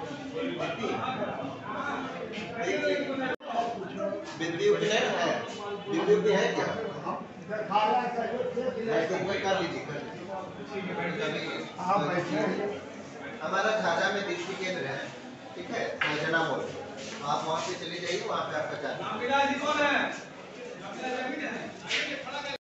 बिंदी है, बिंदी है क्या? कर लीजिए हमारा झाझा में दृष्टि केंद्र है, ठीक है, सर्जना मोड़, आप वहाँ पे चले जाइए, वहाँ पे आपका